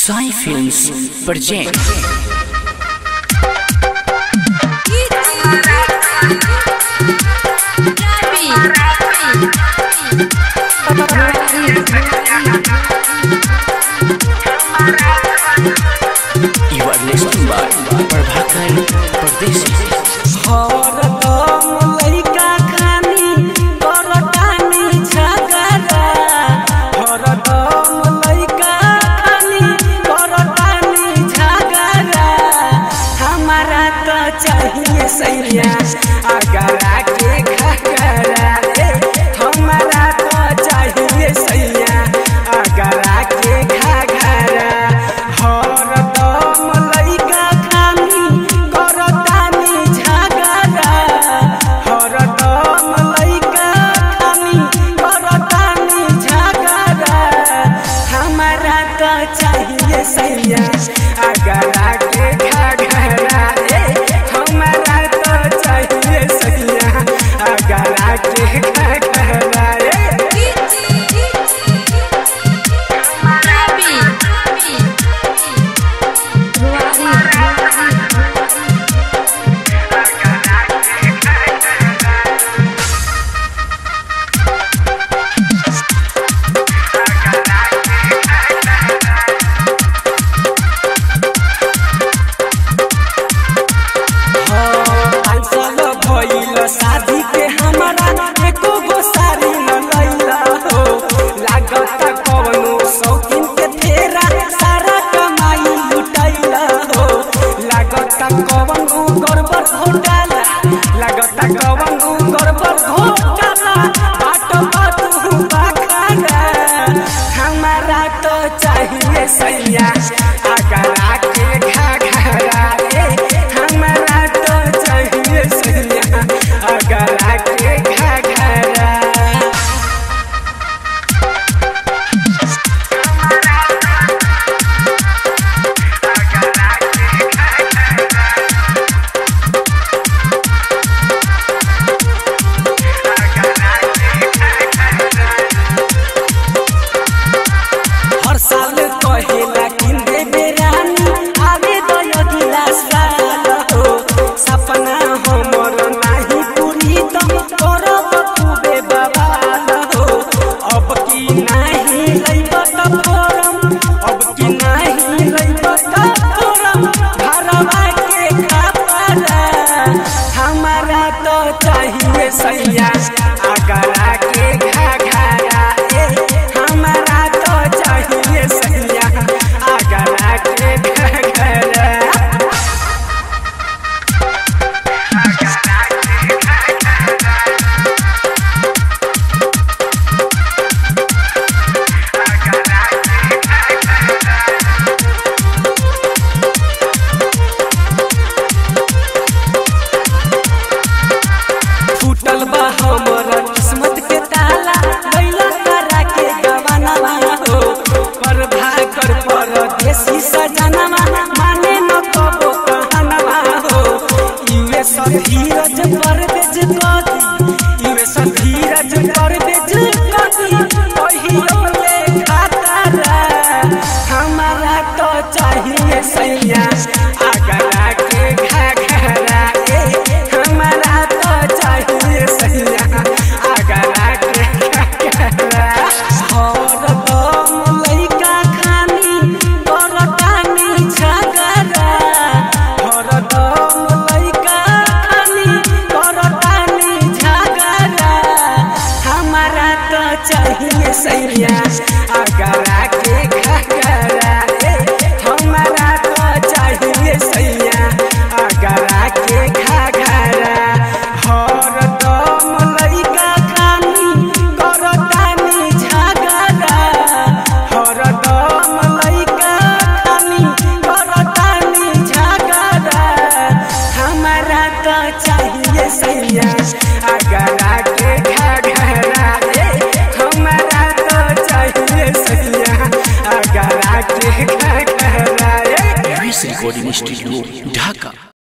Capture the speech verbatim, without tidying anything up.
Sai films present You are listening by Prabhakar Pardesi. चाहिए सैया अगरा के घगरा रे हमारा तो चाहिए सैया अगरा के घगरा हर दम लइका खानी करतानी झगड़ा हर दम लइका खानी करतानी झगड़ा हमारा तो चाहिए सैया अगरा के घगरा रे हमारा तो चाहिए सैया अगरा के घगरा रे शादी के हमारा एको गो सारी न लैला हो लागता कवनो शौकीन के तेरा सारा कमाई लुटैला हो लागता कवनो गड़बड़ घोटाला लागता कवनो गड़बड़ घोटाला बात बात बाखाना हमारा तो चाहिए सैया अगरा के घगरा रे हमारा तो चाहिए सैया अगरा के घगरा हर साल कहेला किंदे बेरानी आवे दयो गिलास वाला हो सपना हमर नाही पूरी तो करब खूबे बवाल हो अब की नाही लइब त फोरम अब की नाही लइब त फोरम घरवा के खापरा हमारा तो चाहिए सैया अगरा के घगरा रे हमारा तो चाहिए सैया अगरा के घगरा फूटल बा हमर किस्मत के ताला गइला करा के गवानवा हो पर भाकर परदेसी सजनवा माने न कबो कहनवा हो इवे सब धीरज परदेज कदी इवे सब धीरज परदेज कदी कहियो ले खातरा हमारा तो चाहिए सैया अगरा के घगरा रे हमारा तो चाहिए सैया अगरा के घगरा हर दम लइका खानी करतानी झगड़ा हर दम लइका खानी करतानी झगड़ा हमारा तो चाहिए सैया अगरा के घगरा